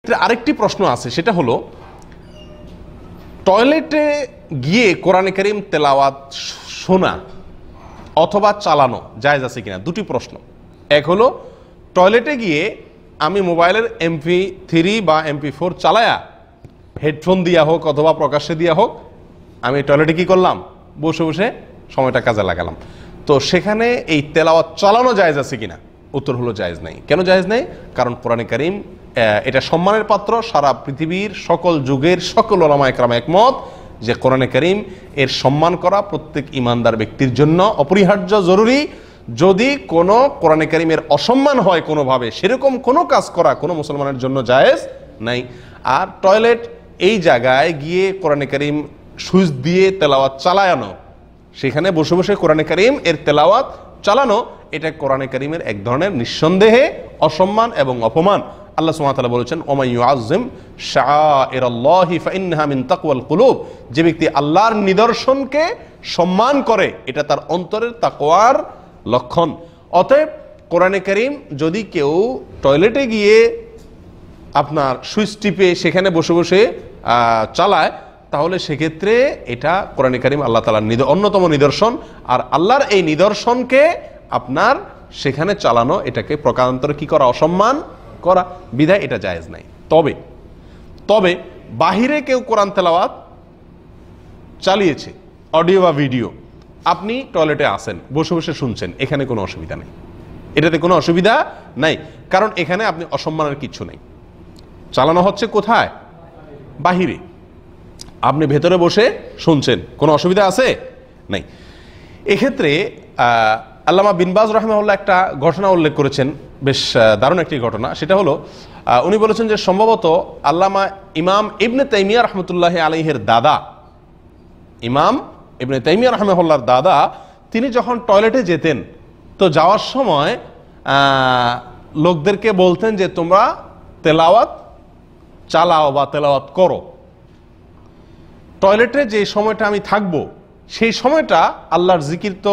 আরেকটি প্রশ্ন আছে, সেটা হলো টয়লেটে গিয়ে কোরআনে কারীম তেলাওয়াত শোনা অথবা চালানো জায়েজ আছে কিনা। দুটি প্রশ্ন। এক হলো টয়লেটে গিয়ে আমি মোবাইলের MP3 বা MP4 চালায়া হেডফোন দিয়া হোক অথবা প্রকাশ্যে দিয়া হোক আমি টয়লেটে কি করলাম, বসে বসে সময়টা কাজে লাগালাম, তো সেখানে এই তেলাওয়াত চালানো জায়েজ আছে কিনা। উত্তর হলো জায়েজ নাই। কেন জায়েজ নাই? কারণ কোরআনে কারীম এটা সম্মানের পাত্র। সারা পৃথিবীর সকল যুগের সকল উলামা ইকরাম একমত যে কোরআনে কারীম এর সম্মান করা প্রত্যেক ঈমানদার ব্যক্তির জন্য অপরিহার্য, জরুরি। যদি কোনো কোরআনে কারীমের অসম্মান হয় কোনোভাবে, সেরকম কোনো কাজ করা কোনো মুসলমানের জন্য জায়েজ নাই। আর টয়লেট এই জায়গায় গিয়ে কোরআনে কারীম সুইচ দিয়ে তেলাওয়াত চালানো, সেখানে বসে বসে কোরআনে কারীম এর তেলাওয়াত চালানো, এটা কোরআনে কারীমের এক ধরনের নিঃসন্দেহে অসম্মান এবং অপমান। আল্লাহ সুবহানাহু ওয়া তাআলা বলেছেন ওয়া মান ইউআযযিম শাআইরাল্লাহি ফাইন্নাহা মিন তাকওয়াল কুলুব, যে ব্যক্তি আল্লাহর নিদর্শনকে সম্মান করে এটা তার অন্তরের তাকওয়ার লক্ষণ। অতএব কোরআনে কারীম যদি কেউ টয়লেটে গিয়ে আপনার সুইচ টিপে সেখানে বসে বসে চালায়, তাহলে সেক্ষেত্রে এটা কোরআনে কারীম আল্লাহ তাআলার অন্যতম নিদর্শন। আর আল্লাহর এই নিদর্শনকে আপনার সেখানে চালানো, এটাকে প্রকারান্তরে কি করা, অসম্মান করা, বিধায় এটা জায়েজ নাই। তবে বাহিরে কেউ কোরআন তেলাওয়াত চালিয়েছে, অডিও বা ভিডিও, আপনি টয়লেটে আসেন, বসে বসে শুনছেন, এখানে কোনো অসুবিধা নেই, এটাতে কোনো অসুবিধা নাই। কারণ এখানে আপনি অসম্মানের কিছু নেই। চালানো হচ্ছে কোথায়? বাহিরে। আপনি ভেতরে বসে শুনছেন, কোনো অসুবিধা আছে? নাই। এক্ষেত্রে আল্লামা বিন বাজ রাহিমাহুল্লাহ একটা ঘটনা উল্লেখ করেছেন, বেশ দারুণ একটি ঘটনা। সেটা হলো উনি বলেছেন যে সম্ভবত আল্লামা ইমাম ইবনে তাইমিয়া রহমতুল্লাহি আলাইহির দাদা, ইমাম ইবনে তাইমিয়া রাহিমাহুল্লাহর দাদা, তিনি যখন টয়লেটে যেতেন তো যাওয়ার সময় লোকদেরকে বলতেন যে তোমরা তেলাওয়াত চালাও বা তেলাওয়াত করো। টয়লেটে যে সময়টা আমি থাকবো সেই সময়টা আল্লাহর জিকির তো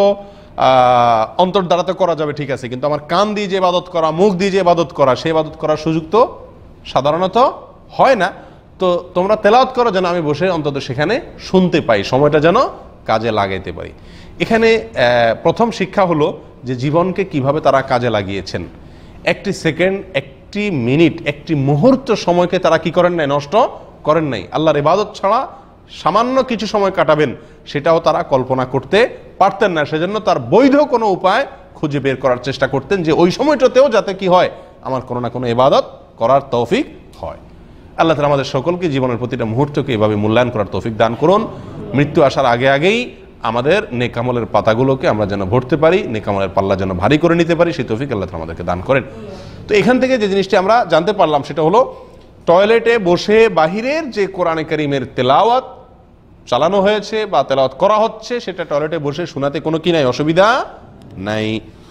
অন্তর দ্বারা তো করা যাবে, ঠিক আছে, কিন্তু আমার কান দিয়ে যে ইবাদত করা, মুখ দিয়ে যে ইবাদত করা, সেই ইবাদত করার সুযোগ তো সাধারণত হয় না। তো তোমরা তেলাওয়াত করো যেন আমি বসে অন্তত সেখানে শুনতে পাই, সময়টা যেন কাজে লাগাইতে পারি। এখানে প্রথম শিক্ষা হলো যে জীবনকে কিভাবে তারা কাজে লাগিয়েছেন। একটি সেকেন্ড, একটি মিনিট, একটি মুহূর্ত সময়কে তারা কি করেন নাই, নষ্ট করেন নাই। আল্লাহর ইবাদত ছাড়া সামান্য কিছু সময় কাটাবেন সেটাও তারা কল্পনা করতে পারতেন না। সেজন্য তার বৈধ কোনো উপায় খুঁজে বের করার চেষ্টা করতেন যে ওই সময়টাতেও যাতে কি হয়, আমার কোনো না কোনো ইবাদত করার তৌফিক হয়। আল্লাহ তাআলা আমাদের সকলকে জীবনের প্রতিটা মুহূর্তকে এভাবে মূল্যায়ন করার তৌফিক দান করুন। মৃত্যু আসার আগে আগেই আমাদের নেক আমলের পাতাগুলোকে আমরা যেন ভরতে পারি, নেক আমলের পাল্লা যেন ভারী করে নিতে পারি, সেই তৌফিক আল্লাহ তাআলা আমাদেরকে দান করেন। তো এখান থেকে যে জিনিসটি আমরা জানতে পারলাম সেটা হলো টয়লেটে বসে বাহিরের যে কোরআনে কারীমের তেলাওয়াত চালানো হয়েছে বা তেলাওয়াত করা হচ্ছে সেটা টয়লেটে বসে শোনাতে কোনো কি নাই, অসুবিধা নাই।